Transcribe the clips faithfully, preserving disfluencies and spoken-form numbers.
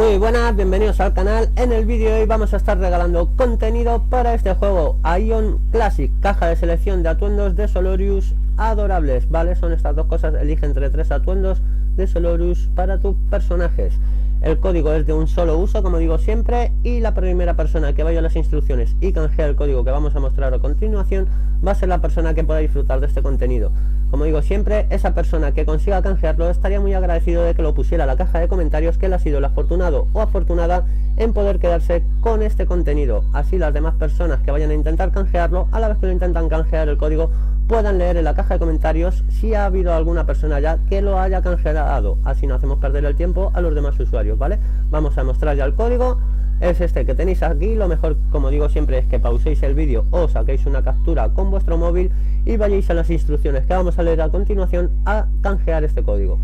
Muy buenas, bienvenidos al canal. En el vídeo de hoy vamos a estar regalando contenido para este juego Aion Classic, caja de selección de atuendos de Solorius adorables, ¿vale? Son estas dos cosas, elige entre tres atuendos de Solorius para tus personajes. El código es de un solo uso, como digo siempre, y la primera persona que vaya a las instrucciones y canjea el código que vamos a mostrar a continuación va a ser la persona que pueda disfrutar de este contenido. Como digo siempre, esa persona que consiga canjearlo estaría muy agradecido de que lo pusiera a la caja de comentarios que él ha sido el afortunado o afortunada en poder quedarse con este contenido. Así las demás personas que vayan a intentar canjearlo, a la vez que lo intentan canjear el código, puedan leer en la caja de comentarios si ha habido alguna persona ya que lo haya canjeado. Así no hacemos perder el tiempo a los demás usuarios, ¿vale? Vamos a mostrar ya el código. Es este que tenéis aquí. Lo mejor, como digo siempre, es que pauséis el vídeo o saquéis una captura con vuestro móvil y vayáis a las instrucciones que vamos a leer a continuación a canjear este código.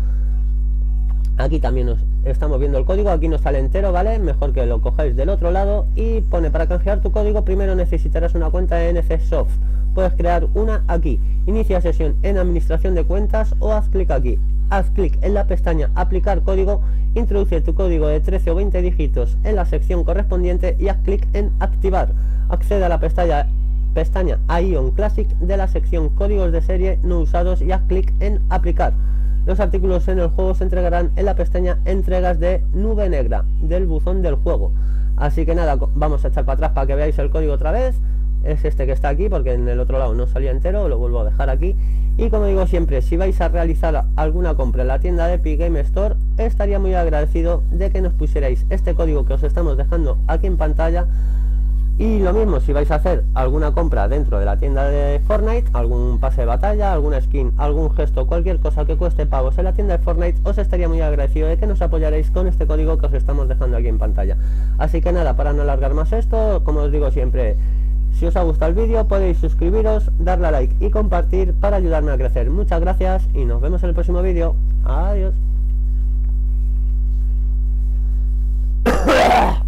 Aquí también nos estamos viendo el código, aquí nos sale entero, ¿vale? Mejor que lo cojáis del otro lado. Y pone: para canjear tu código primero necesitarás una cuenta de N C Soft. Puedes crear una aquí. Inicia sesión en administración de cuentas o haz clic aquí. Haz clic en la pestaña aplicar código, introduce tu código de trece o veinte dígitos en la sección correspondiente y haz clic en activar. Accede a la pestaña, pestaña Aion Classic de la sección códigos de serie no usados y haz clic en aplicar. Los artículos en el juego se entregarán en la pestaña entregas de nube negra del buzón del juego. Así que nada, vamos a echar para atrás para que veáis el código otra vez. Es este que está aquí porque en el otro lado no salía entero, lo vuelvo a dejar aquí. Y como digo siempre, si vais a realizar alguna compra en la tienda de Epic Game Store, estaría muy agradecido de que nos pusierais este código que os estamos dejando aquí en pantalla. Y lo mismo, si vais a hacer alguna compra dentro de la tienda de Fortnite, algún pase de batalla, alguna skin, algún gesto, cualquier cosa que cueste pavos en la tienda de Fortnite, os estaría muy agradecido de que nos apoyaréis con este código que os estamos dejando aquí en pantalla. Así que nada, para no alargar más esto, como os digo siempre, si os ha gustado el vídeo podéis suscribiros, darle a like y compartir para ayudarme a crecer. Muchas gracias y nos vemos en el próximo vídeo. Adiós.